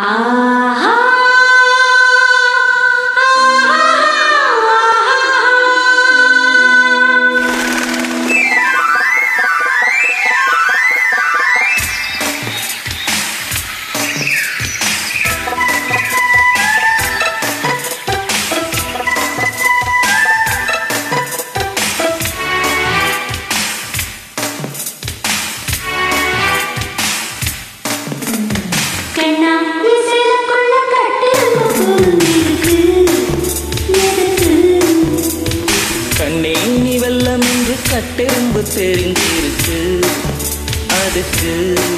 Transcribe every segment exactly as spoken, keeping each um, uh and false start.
ஆஹா கட்டெரும்பு தெரிஞ்சிருக்கு அதுக்கு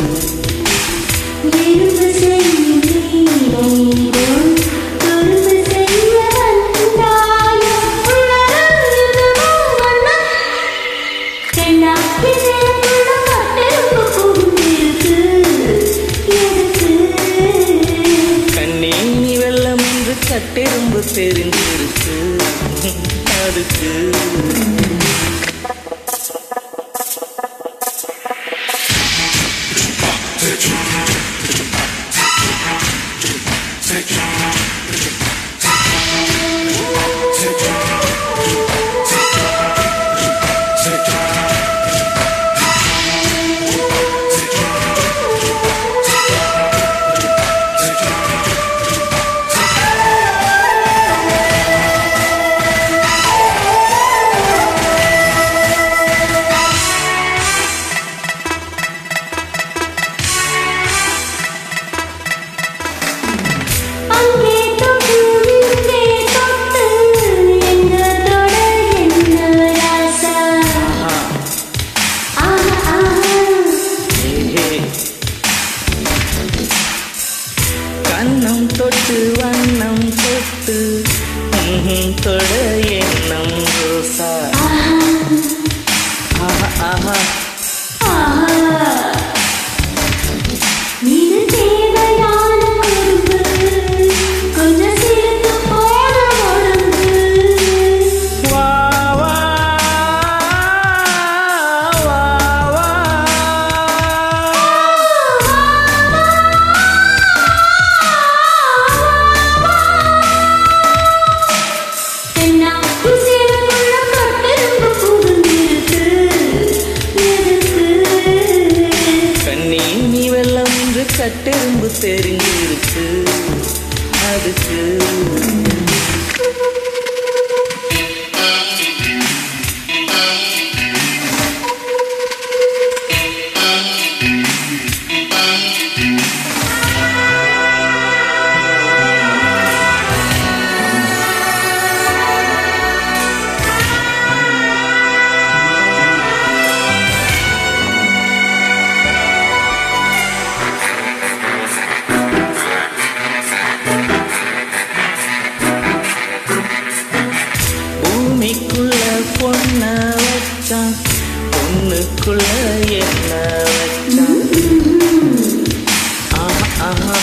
எறும்பு செய்யும் நீரையோ தொழும்பு செய்ய வந்தாயோ கண்ணா பிசையக்குள்ள கட்டெரும்பு புகுந்திருக்கு எதுக்கு கண்ணே நீ வெள்ளம் என்று கட்டெரும்பு தெரிஞ்சிருக்கு அதுக்கு கண்ணம் தொட்டு வண்ணம் தொட்டு தொட எண்ணம் ரோசா ஆஹா ஆஹா இது தேவையான குறும்பு கொஞ்சம் சேர்த்து போன உடம்பு வா வா வா வா கண்ணா பிசையக்குள்ள கட்டெரும்பு புகுந்திருக்கு எதுக்கு கண்ணே நீ வெள்ளம் என்று கட்டெரும்பு தெரிஞ்சிருக்கு அதுக்கு பூமிக்குள்ள பொண்ண வச்சான் பொண்ணுக்குள்ள என்ன வச்சான் ஆஹா ஆஹா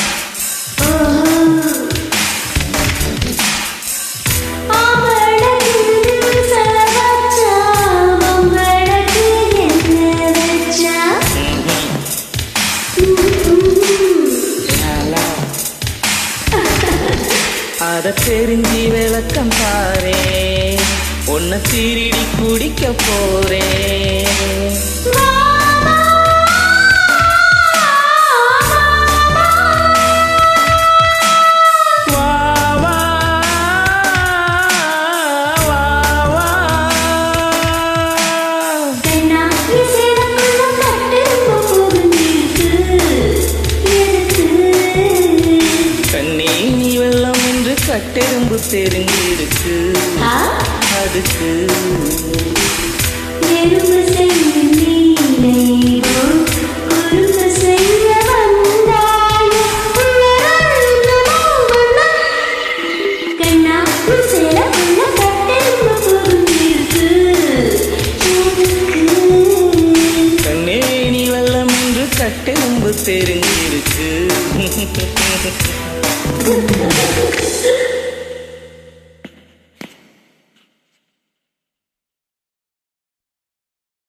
அத தெரிஞ்சி விளக்கம் பாரே உன்னை திருடி குடிக்க போறேன் வா வா வா வா கண்ணா பிசையக்குள்ள கட்டெரும்பு புகுந்திருக்கு எதுக்கு கண்ணே நீ வெள்ளம் என்று கட்டெரும்பு தெரிஞ்சிருக்கு அதுக்கு எறும்பு செய்யும் நீரையோ குறும்பு செய்ய வந்தாயோ கண்ணா பிசையக்குள்ள கட்டெரும்பு புகுந்திருக்கு எதுக்கு கண்ணே நீ வெள்ளம் என்று கட்டெரும்பு தெரிஞ்சிருக்கு